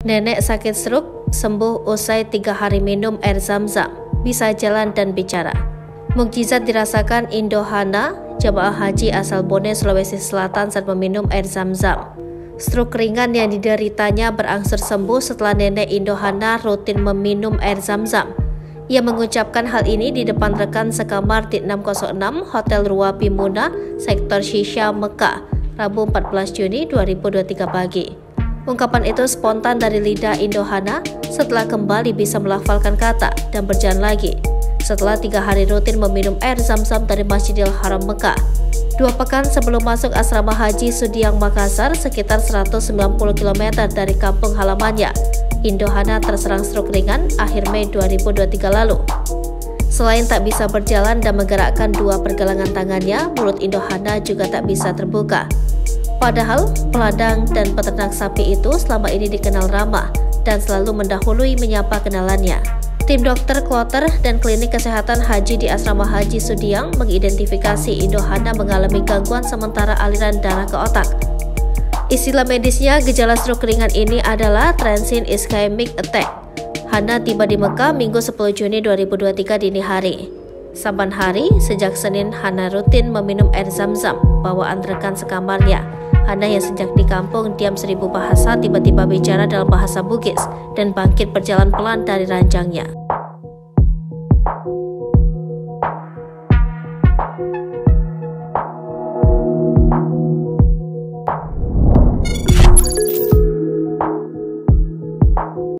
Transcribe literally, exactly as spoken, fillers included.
Nenek sakit stroke sembuh usai tiga hari minum air zam-zam, bisa jalan dan bicara. Mukjizat dirasakan Indohana, jemaah haji asal Bone, Sulawesi Selatan saat meminum air zam-zam. Stroke ringan yang dideritanya berangsur sembuh setelah nenek Indohana rutin meminum air zam-zam. Ia mengucapkan hal ini di depan rekan sekamar di enam nol enam Hotel Ruwapi Muna, Sektor Shisha, Mekah, Rabu empat belas Juni dua ribu dua puluh tiga pagi. Ungkapan itu spontan dari lidah Indohana setelah kembali bisa melafalkan kata dan berjalan lagi setelah tiga hari rutin meminum air zam-zam dari Masjidil Haram Mekah. Dua pekan sebelum masuk asrama haji Sudiang Makassar, sekitar seratus sembilan puluh kilometer dari kampung halamannya, Indohana terserang stroke ringan akhir Mei dua ribu dua puluh tiga lalu. Selain tak bisa berjalan dan menggerakkan dua pergelangan tangannya, mulut Indohana juga tak bisa terbuka. Padahal, peladang dan peternak sapi itu selama ini dikenal ramah dan selalu mendahului menyapa kenalannya. Tim dokter kloter dan klinik kesehatan haji di asrama haji Sudiang mengidentifikasi Indohana mengalami gangguan sementara aliran darah ke otak. Istilah medisnya gejala stroke ringan ini adalah transient ischemic attack. Hana tiba di Mekah Minggu sepuluh Juni dua ribu dua puluh tiga dini hari. Saban hari, sejak Senin, Hana rutin meminum air zam-zam bawaan rekan sekamarnya. Hana yang sejak di kampung diam seribu bahasa tiba-tiba bicara dalam bahasa Bugis dan bangkit berjalan pelan dari ranjangnya.